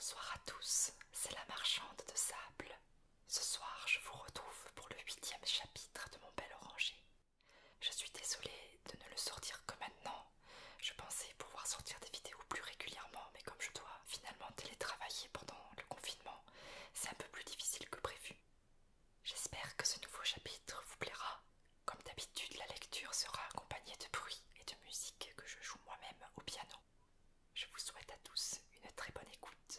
Bonsoir à tous, c'est la marchande de sable. Ce soir, je vous retrouve pour le 8e chapitre de mon bel oranger. Je suis désolée de ne le sortir que maintenant. Je pensais pouvoir sortir des vidéos plus régulièrement, mais comme je dois finalement télétravailler pendant le confinement, c'est un peu plus difficile que prévu. J'espère que ce nouveau chapitre vous plaira. Comme d'habitude, la lecture sera accompagnée de bruits et de musique que je joue moi-même au piano. Je vous souhaite à tous une très bonne écoute.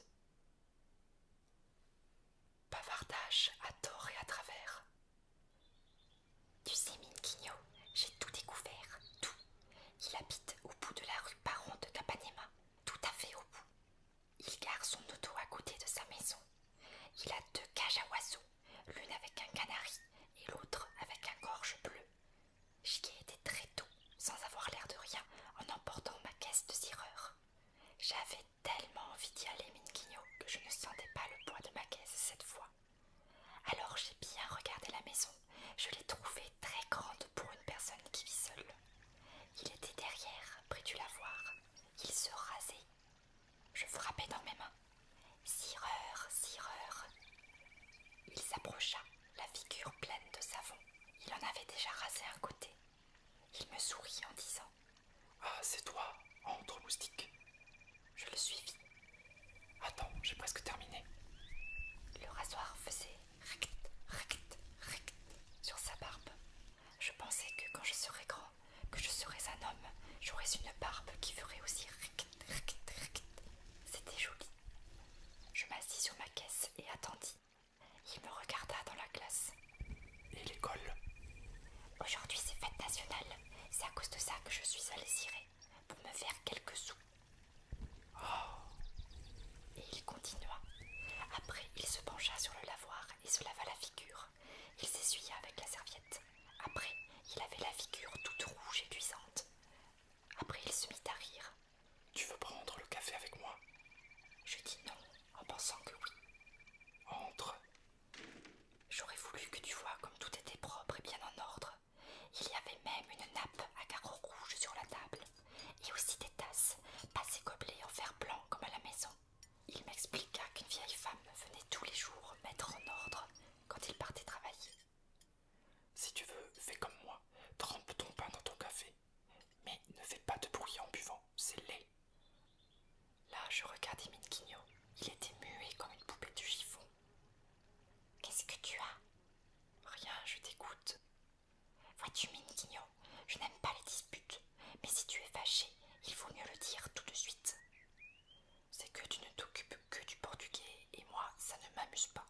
Bavardage à tort et à travers. Tu sais, Minquinho, j'ai tout découvert, tout. Il habite au bout de la rue Baron de Capanema, tout à fait au bout. Il gare son auto à côté de sa maison. Il a 2 cages à oiseaux, l'une avec un canari et l'autre avec un gorge bleu. J'y ai été très tôt, sans avoir l'air de rien, en emportant ma caisse de cireur. J'avais tellement envie d'y aller, Minquinho, que je ne sentais pas le poids de ma caisse cette fois. Alors j'ai bien regardé la maison. Je l'ai trouvée très grande pour une personne qui vit seule. Il était derrière, près du lavoir. Il se rasait. Je frappais dans mes mains. Cireur, cireur. Il s'approcha, la figure pleine de savon. Il en avait déjà rasé un côté. Il me sourit en disant: Ah, c'est toi, entre moustique. Je le suivis. Attends, j'ai presque terminé. Le rasoir faisait rict, rict, rict sur sa barbe. Je pensais que quand je serais grand, que je serais un homme, j'aurais une barbe qui ferait aussi rict, rict, rict. C'était joli. Je m'assis sur ma caisse et attendis. Il me regarda dans la glace. Et l'école? Aujourd'hui c'est fête nationale. C'est à cause de ça que je suis allée cirer, pour me faire quelques sous. Et il continua. Après, il se pencha sur le lavoir et se lava la figure. Il s'essuya avec la serviette. Après, il avait la figure toute rouge et luisante. Après, il se mit à rire. Tu veux prendre le café avec moi? Je dis non, en pensant que oui. Entre. J'aurais voulu que tu vois comme tout était propre et bien en ordre. Il y avait même une nappe à carreaux rouges sur la table. Et aussi des tasses, pas ces gobelets en fer blanc comme à la maison. Il m'expliqua qu'une vieille femme venait tous les jours mettre en ordre quand il partait travailler. Si tu veux, fais comme moi. Trempe ton pain dans ton café. Mais ne fais pas de bruit en buvant, c'est laid. Là, je regardais Minquinho. Il était muet comme une poupée de chiffon. Qu'est-ce que tu as? Rien, je t'écoute. Vois-tu, Minquinho, je n'aime pas les disputes. Mais si tu es fâché, il vaut mieux le dire tout de suite. C'est que tu ne t'occupes que du portugais et moi, ça ne m'amuse pas.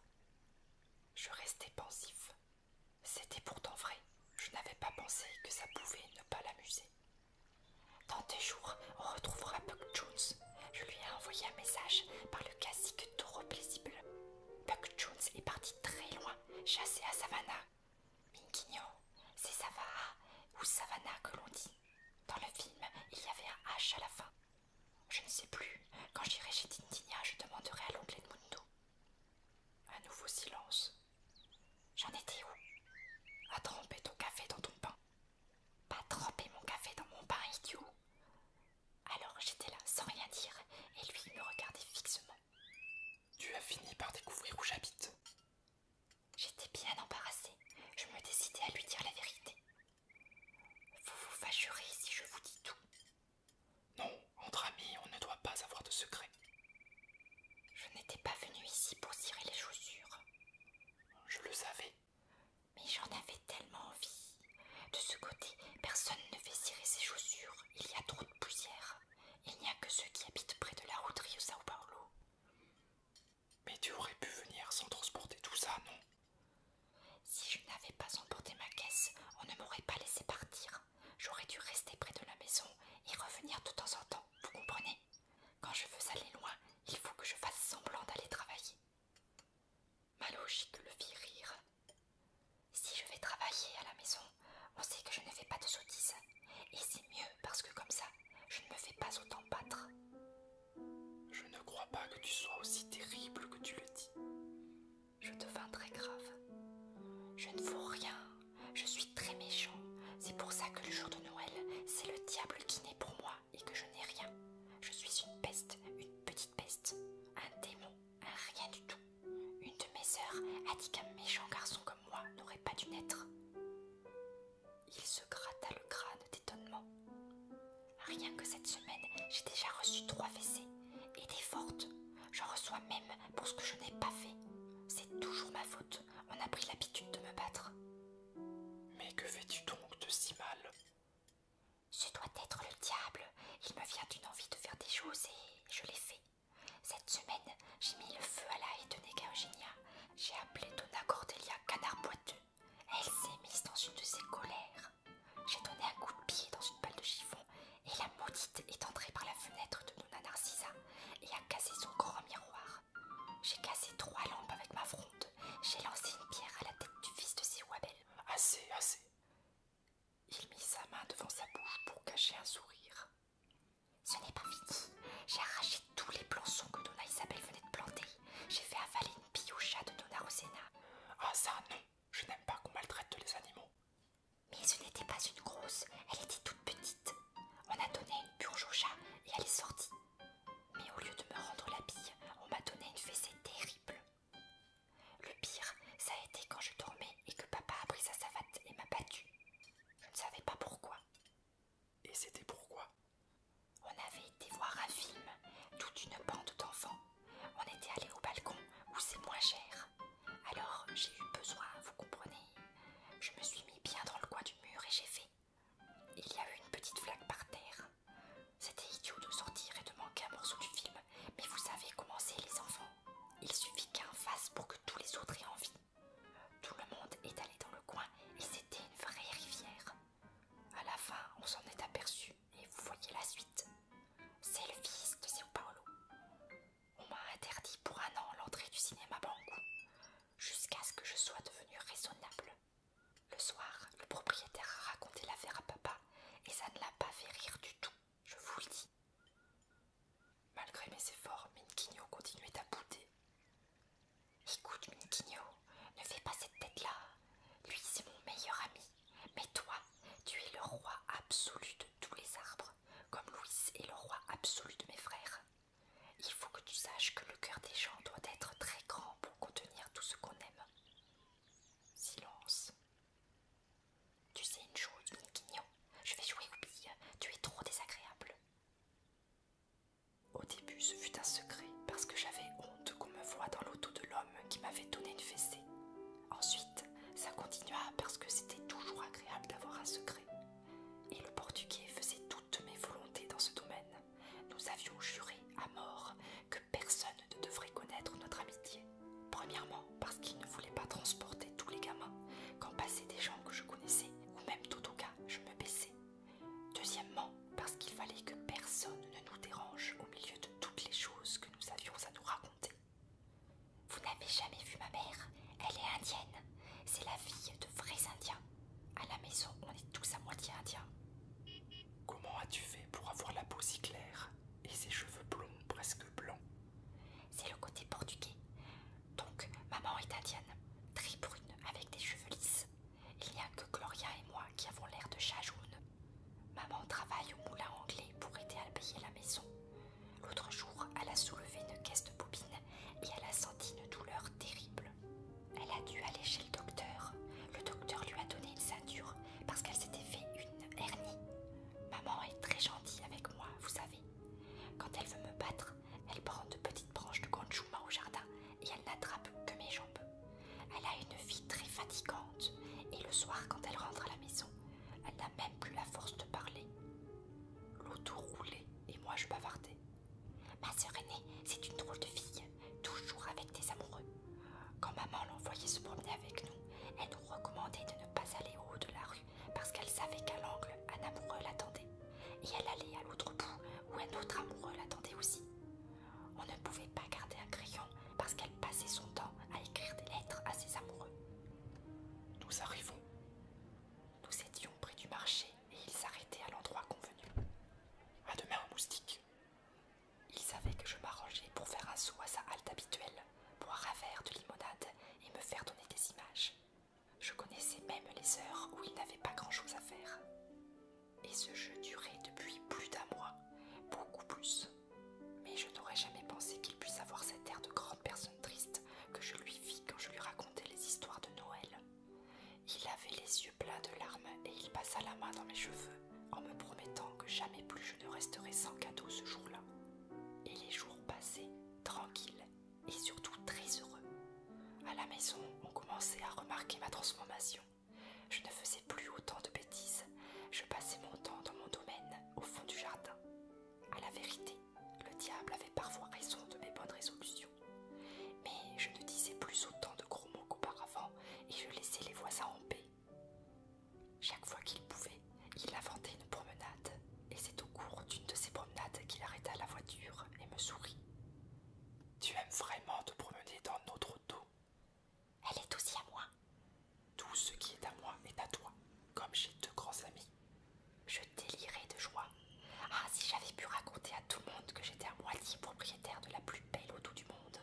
Je restai pensif. C'était pourtant vrai. Je n'avais pas pensé que ça pouvait ne pas l'amuser. Dans 2 jours, on retrouvera Buck Jones. Je lui ai envoyé un message par le cacique taureau paisible. Buck Jones est parti très loin, chasser à Savannah. Minquinho, c'est Savaha ou Savannah que l'on dit. Dans le film, il y avait un H à la fin. Je ne sais plus. Quand j'irai chez Tintinia, je demanderai à l'oncle Edmundo. Un nouveau silence. J'en étais où? À tremper ton café dans ton pain. Pas tremper mon café dans mon pain, idiot. Alors j'étais là sans rien dire et lui me regardait fixement. Tu as fini par découvrir où j'habite. J'étais bien embarrassée. Je me décidai à lui dire la vérité. Vous vous fâcherez si je vous dis tout. Non, entre amis, on ne doit pas avoir de secret. Je n'étais pas venue ici pour cirer les chaussures. Je le savais. Mais j'en avais tellement envie. De ce côté, personne ne fait cirer ses chaussures. Il y a trop de poussière. Il n'y a que ceux qui habitent près de la route Rio Sao Paulo. Mais tu aurais pu venir sans transporter tout ça, non? Si je n'avais pas emporté ma caisse, on ne m'aurait pas laissé partir. J'aurais dû rester près de la maison et revenir de temps en temps, vous comprenez? Quand je veux aller loin, il faut que je fasse semblant d'aller travailler. Ma logique le fit rire. Si je vais travailler à la maison, on sait que je ne fais pas de sottises. Et c'est mieux parce que comme ça, je ne me fais pas autant battre. Je ne crois pas que tu sois aussi terrible que tu le dis. Je devins très grave. Je ne vaux rien. Je suis très méchant. C'est dit qu'un méchant garçon comme moi n'aurait pas dû naître. Il se gratta le crâne d'étonnement. Rien que cette semaine, j'ai déjà reçu 3 fessées, et des fortes. J'en reçois même pour ce que je n'ai pas fait. C'est toujours ma faute, on a pris l'habitude de me battre. Mais que fais-tu donc de si mal? Ce doit être le diable, il me vient une envie de faire des choses et je l'ai fait. Cette semaine, j'ai mis le feu à la haie de Nega Eugenia. J'ai appelé Donna Cordelia canard boiteux. Elle s'est mise dans une de ses colères. J'ai donné un coup de pied dans une balle de chiffon et la maudite est entrée par la fenêtre de Donna Narcissa et a cassé son grand miroir. J'ai cassé 3 lampes avec ma fronde. J'ai lancé une pierre à la tête du fils de Sewabel. Assez, assez. Il mit sa main devant sa bouche pour cacher un sourire. Ce n'est pas fini. J'ai arraché tous les plançons que Donna Isabelle venait de planter. J'ai fait avaler une pille au chat de Donna Rosena. Ah ça non, je n'aime pas qu'on maltraite les animaux. Mais ce n'était pas une grosse, elle était toute petite. On a donné une purge au chat et elle est sortie. Mais au lieu de me rendre la bille, on m'a donné une fessée terrible. Le pire, ça a été quand je dormais et que papa a pris sa savate et m'a battue. Je ne savais pas pourquoi. Et c'était pourquoi? On avait été voir un film, toute une bande d'enfants. On était allé au balcon où c'est moins cher. Alors j'ai eu besoin, vous comprenez. Je me suis mis bien dans le coin du mur et j'ai fait. Il y a eu une petite flaque par terre. C'était idiot de sortir et de manquer un morceau du film, mais vous savez comment c'est les enfants. Il suffit qu'un fasse pour que tous les autres aient envie. Tout le monde est allé dans le coin et c'était une vraie rivière. À la fin, on s'en est aperçu et vous voyez la suite. C'est le fils de São Paulo. On m'a interdit pour 1 an l'entrée du cinéma Bangou, jusqu'à ce que je sois devenue raisonnable. Le soir, le propriétaire a raconté l'affaire à papa et ça ne l'a pas fait rire du tout, je vous le dis. Malgré mes efforts, Minquinho continuait à bouder. Écoute, Minquinho, ne fais pas cette tête-là. Lui, c'est mon meilleur ami. Mais toi, tu es le roi absolu de tous les arbres, comme Louis est le roi absolu de mes frères. Il faut que tu saches que le cœur des gens doit être très grand pour contenir tout ce qu'on aime. Silence. Tu sais une chose, Minquinho, je vais jouer aux billes. Tu es trop désagréable. Au début, ce fut un secret parce que j'avais honte qu'on me voie dans l'auto de l'homme qui m'avait donné une fessée. Ensuite, ça continua parce que c'était toujours agréable d'avoir un secret. Et le portugais faisait toutes mes volontés dans ce domaine. Nous avions juré à mort que personne ne devrait connaître notre amitié. Premièrement, parce qu'il ne voulait pas transporter tous les gamins. Quand passaient des gens que je connaissais, ou même Totoka, je me baissais. Deuxièmement, parce qu'il fallait que personne ne nous dérange au milieu de toutes les choses que nous avions à nous raconter. Vous n'avez jamais vu ma mère? Elle est indienne. C'est la fille de vrais Indiens. À la maison, on est tous à moitié indiens. Comment as-tu fait pour avoir la peau si claire et ces cheveux blonds presque blancs? C'est le côté portugais. Donc, maman est indienne, très brune, avec des cheveux lisses. Il n'y a que Gloria et moi qui avons l'air de chat jaune. Maman travaille au moulin anglais pour aider à payer la maison. L'autre jour, elle a soulevé une caisse de bobines et elle a senti une douleur terrible. Elle a dû aller chez le docteur. Le docteur lui a donné une ceinture parce qu'elle s'était fait une hernie. Maman est très gentille avec moi, vous savez. Quand elle veut me battre, elle prend de petites branches de ganchouma au jardin et elle n'attrape que mes jambes. Elle a une vie très fatigante et le soir, quand elle rentre à la maison, elle n'a même plus la force de parler. L'auto roulait et moi je bavardais. Ma sœur aînée, c'est une drôle de fille, toujours avec des amoureux. Quand maman l'envoyait se promener avec nous, elle nous recommandait de ne pas aller au haut de la rue parce qu'elle savait qu'à l'angle, un amoureux l'attendait. Et elle allait à l'autre bout où un autre amoureux l'attendait aussi. On ne pouvait pas garder un crayon parce qu'elle passait son temps à écrire des lettres à ses amoureux. Nous arrivons. Nous étions près du marché et il s'arrêtait à l'endroit convenu. À demain, moustique. Il savait que je m'arrangeais pour faire un saut à sa halte habituelle, boire un verre de limonade et me faire donner des images. Je connaissais même les heures où il n'avait pas grand-chose à faire. Et ce jeu durait depuis plus d'1 mois, beaucoup plus. Mais je n'aurais jamais pensé qu'il puisse avoir cet air de grande personne triste que je lui fis quand je lui racontais les passa la main dans mes cheveux en me promettant que jamais plus je ne resterai sans cadeau ce jour-là. Et les jours passaient, tranquilles et surtout très heureux. À la maison, on commençait à remarquer ma transformation. Je ne faisais plus autant de bêtises. Je passais mon temps dans mon domaine, au fond du jardin. À la vérité, le diable avait parfois raison de mes bonnes résolutions. Mais je ne disais plus autant de gros mots qu'auparavant et je laissais les voisins en paix. Chaque fois qu'il pouvait, il inventait une promenade, et c'est au cours d'une de ces promenades qu'il arrêta la voiture et me sourit. « Tu aimes vraiment te promener dans notre auto ? Elle est aussi à moi. Tout ce qui est à moi est à toi, comme j'ai deux grands amis. » Je délirais de joie. Ah, si j'avais pu raconter à tout le monde que j'étais à moitié propriétaire de la plus belle auto du monde.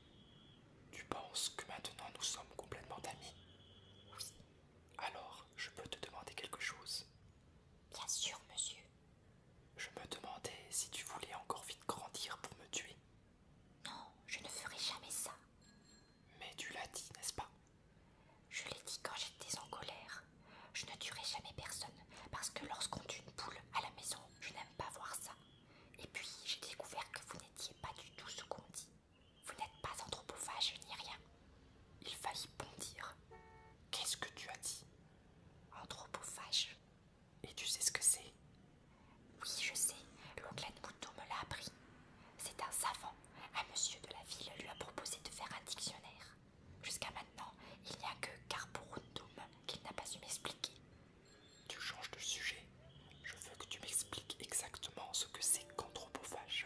Tu penses que maintenant nous sommes complètement amis ? Oui. Alors, je peux te demander quelque chose ? Bien sûr, monsieur. Je me demandais si tu voulais encore vite grandir pour me tuer. Non, je ne ferai jamais ça. Mais tu l'as dit, n'est-ce pas ? Je l'ai dit quand j'étais en colère. Je ne tuerai jamais personne, parce que lorsqu'on tue une poule à la maison, je n'aime pas voir ça. Et puis, j'ai découvert que vous n'étiez pas du tout ce qu'on dit. Vous n'êtes pas anthropophage ni rien. Il faillit bondir. Qu'est-ce que tu as dit ? Anthropophage. Et tu sais ce que c'est ? Oui, je sais. L'oncle Mouton me l'a appris. C'est un savant. Un monsieur de la ville lui a proposé de faire un dictionnaire. Jusqu'à maintenant, il n'y a que Carborundum qu'il n'a pas su m'expliquer. Tu changes de sujet. Je veux que tu m'expliques exactement ce que c'est qu'anthropophage.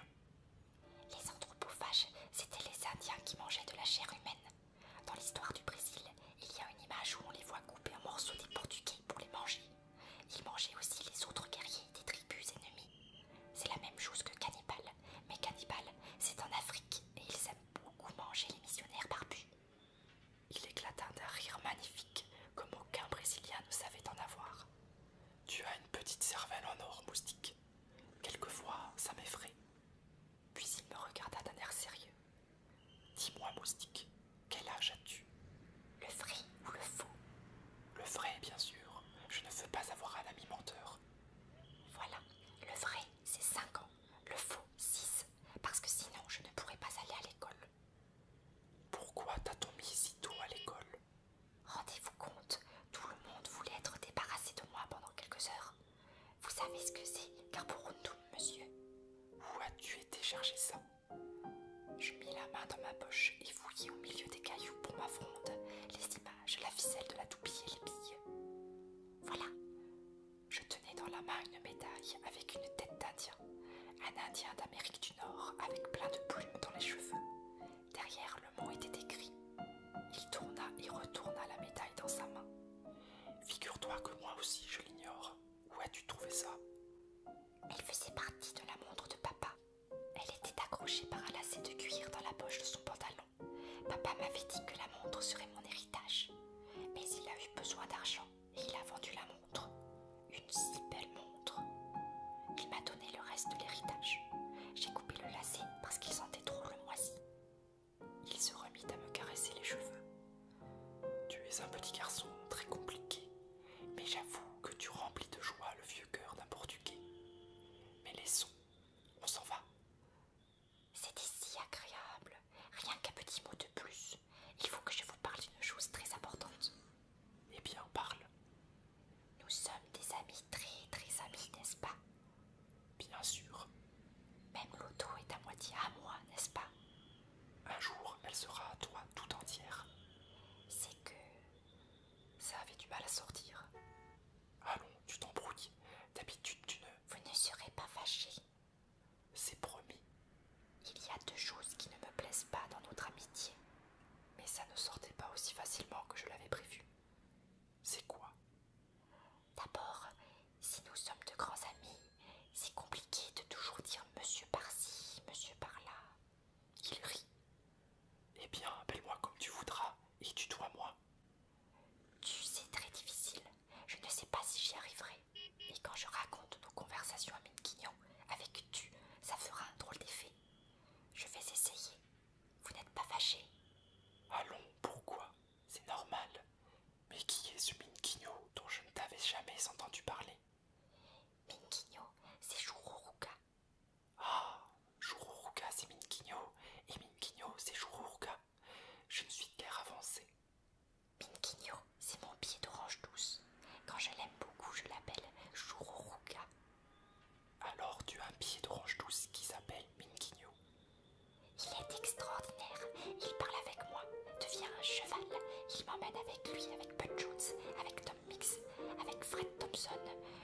Les anthropophages, c'étaient les Indiens qui mangeaient de la chair humaine. Dans l'histoire du Brésil, il y a une image où on les voit couper en morceaux des Portugais pour les manger. Ils mangeaient aussi les autres guerriers des tribus ennemies. C'est la même chose que cannibale, mais cannibale, c'est en Afrique et ils aiment beaucoup manger les missionnaires barbus. Il éclata d'un rire magnifique, comme aucun Brésilien ne savait en avoir. Tu as une petite cervelle en or, moustique. Quelquefois, ça m'effraie. Puis il me regarda d'un air sérieux. Dis-moi, moustique, quel âge as-tu ? Le vrai ou le faux? Le vrai, bien sûr. Je ne veux pas avoir un ami menteur. Voilà, le vrai, c'est 5 ans. Le faux, 6. Parce que sinon, je ne pourrais pas aller à l'école. Pourquoi t'a-t-on mis si tôt à l'école ? Rendez-vous compte, tout le monde voulait être débarrassé de moi pendant quelques heures. Vous savez ce que c'est, Carborundum, monsieur? Où as-tu été chercher ça ? Je mis la main dans ma poche et fouillai au milieu des cailloux pour ma fronde, les images, la ficelle de la toupie et les billes. Voilà. Je tenais dans la main une médaille avec une tête d'Indien. Un Indien d'Amérique du Nord avec plein de plumes dans les cheveux. Derrière, le mot était écrit. Il tourna et retourna la médaille dans sa main. Figure-toi que moi aussi je l'ignore. Où as-tu trouvé ça ? Elle faisait partie de la montre de papa. Elle était accrochée par un lacet de cuir dans la poche de son pantalon. Papa m'avait dit que la montre serait mon héritage. Mais il a eu besoin d'argent et il a vendu la montre. Une si belle montre. Il m'a donné le reste de l'héritage. J'ai coupé le lacet parce qu'il sentait trop le moisi. Il se remit à me caresser les cheveux. Tu es un petit garçon très compliqué, mais j'avoue que tu remplis de joie le vieux cœur d'un Portugais. Mais laissons, on s'en va. C'était si agréable. Rien qu'un petit mot de plus. Il faut que je vous parle d'une chose très importante. Eh bien, parle. Nous sommes des amis très très amis, n'est-ce pas? Bien sûr. Même l'auto est à moitié à moi, n'est-ce pas? Un jour, elle sera à toi tout entière. C'est que... Ça avait du mal à sortir. Allons, tu t'embrouilles. D'habitude, tu ne... Vous ne serez pas fâché. C'est promis. Il y a 2 choses qui ne me plaisent pas dans notre amitié. Mais ça ne sortait pas aussi facilement que je l'avais prévu. C'est quoi ? D'abord, si nous sommes de grands amis, c'est compliqué de toujours dire monsieur par-ci, monsieur par-là. Il rit. Eh bien, appelle-moi comme tu voudras et tutoie-moi. C'est très difficile. Je ne sais pas si j'y arriverai. Et quand je raconte nos conversations à Minquignon avec tu, ça fera un drôle d'effet. Je vais essayer. Vous n'êtes pas fâché? Allons, pourquoi ? C'est normal. Mais qui est ce Minquigno dont je ne t'avais jamais entendu parler. Minquinho, c'est Jururuka. Ah, Jururuka c'est Minquinho, et Minquinho c'est Jururuka. Je ne suis guère avancée. Minquinho, c'est mon pied d'orange douce. Quand je l'aime beaucoup, je l'appelle Jururuka. Alors tu as un pied d'orange douce qui s'appelle Minquinho. Il est extraordinaire. Il parle avec moi, devient un cheval. Il m'emmène avec lui, avec Bud Jones, avec Tom Mix, avec Fred Thompson.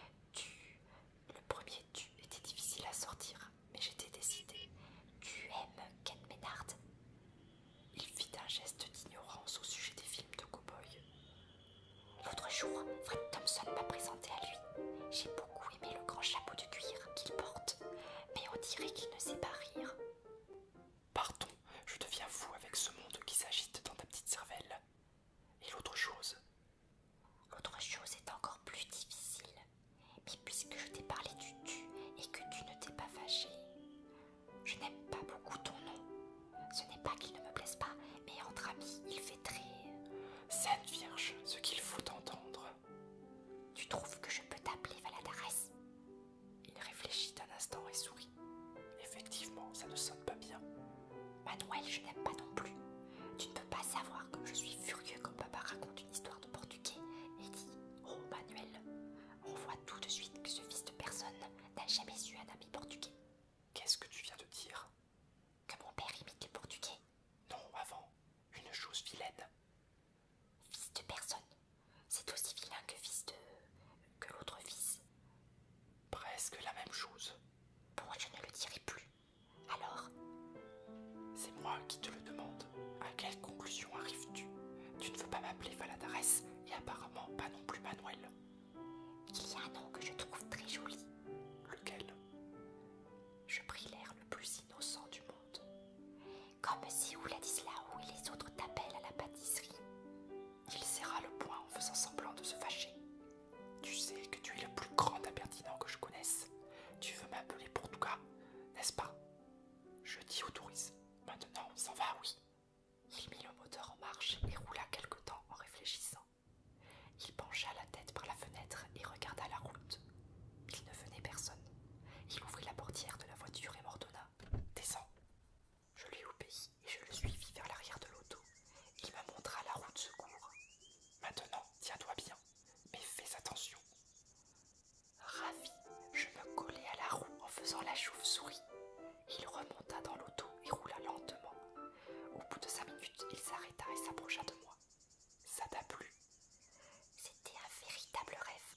Le premier tu était difficile à sortir, mais j'étais décidée. Tu aimes Ken Ménard? Il fit un geste d'ignorance au sujet des films de cow-boy. L'autre jour, Fred Thompson m'a présenté à lui. J'ai beaucoup aimé le grand chapeau de cuir qu'il porte, mais on dirait qu'il ne sait pas rire. Pardon, je deviens fou avec ce monde qui s'agite dans ta petite cervelle. Et l'autre chose? L'autre chose est encore plus difficile. Mais puisque je t'ai parlé du tu et que tu ne t'es pas fâché, je n'aime pas beaucoup ton nom. Ce n'est pas qu'il ne me plaise pas, mais entre amis, il fait très... Sainte Vierge, ce qu'il faut entendre. Tu trouves que je peux t'appeler Valadares? Il réfléchit un instant et sourit. Effectivement, ça ne sonne pas bien. Manuel, je n'aime pas non plus. Tu ne peux pas savoir comme je suis furieux quand papa raconte une histoire de portugais et dit « Oh Manuel, on voit tout de suite que ce fils de personne n'a jamais eu un ami portugais. Qu'est-ce que tu viens de dire? Que mon père imite le portugais. Non, avant, une chose vilaine. Fils de personne, c'est aussi vilain que que l'autre fils. Presque la même chose. Bon, je ne le dirai plus. Alors, C'est moi qui te le demande. À quelle conclusion arrives-tu? Tu ne veux pas m'appeler Valadares et apparemment pas non plus Manuel. il y a un nom que je trouve très joli. Lequel? Je pris l'air le plus innocent du monde. Comme si Wladislao et les autres t'appellent à la pâtisserie. Il serra le poing en faisant semblant de se fâcher. Tu sais que tu es le plus grand impertinent que je connaisse. Tu veux m'appeler Portuga, n'est-ce pas? Je dis autorise. Maintenant, on s'en va, oui. Il mit le moteur en marche et roula quelque temps en réfléchissant. Il pencha la tête par la fenêtre et regarda la route. Il ne venait personne. Il ouvrit la portière de la voiture et m'ordonna « Descends ». Je lui obéis et je le suivis vers l'arrière de l'auto. Il me montra la roue de secours. Maintenant, tiens-toi bien, mais fais attention. Ravi, je me collai à la roue en faisant la chauve-souris. Il remonta dans l'auto et roula lentement. Au bout de 5 minutes, il s'arrêta et s'approcha de moi. Ça t'a plu? C'était un véritable rêve.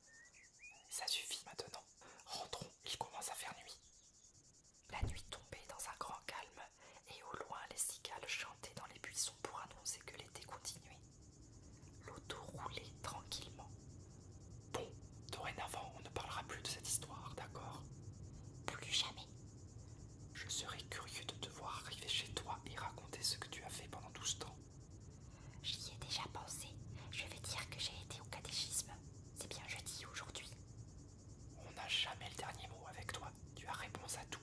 Ça suffit maintenant. Rentrons, il commence à faire nuit. La nuit tombait dans un grand calme et au loin les cigales chantaient dans les buissons pour annoncer que l'été continuait. L'auto roulait tranquillement. Bon, dorénavant, on ne parlera plus de cette histoire, d'accord? Plus jamais. Je serais curieux de te voir arriver chez toi et raconter ce que tu as fait pendant tout ce temps. J'y ai déjà pensé. Je vais dire que j'ai été au catéchisme. C'est bien jeudi aujourd'hui. On n'a jamais le dernier mot avec toi. Tu as réponse à tout.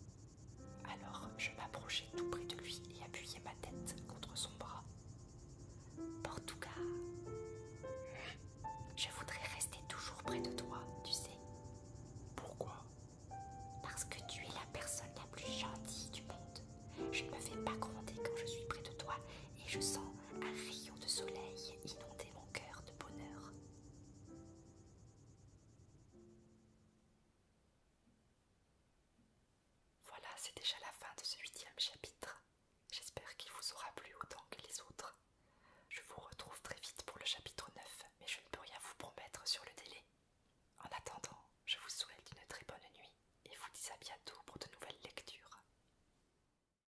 Alors je m'approchai tout près de lui et appuyai ma tête contre son bras. Portuga, je voudrais rester toujours près de toi, tu sais. Pourquoi? Parce que tu es la personne la plus gentille du monde. Je ne me fais pas gronder quand je suis près de toi et je sens un rayon de soleil inonder mon cœur de bonheur. Voilà, c'est déjà la fin de ce 8e chapitre. J'espère qu'il vous aura plu autant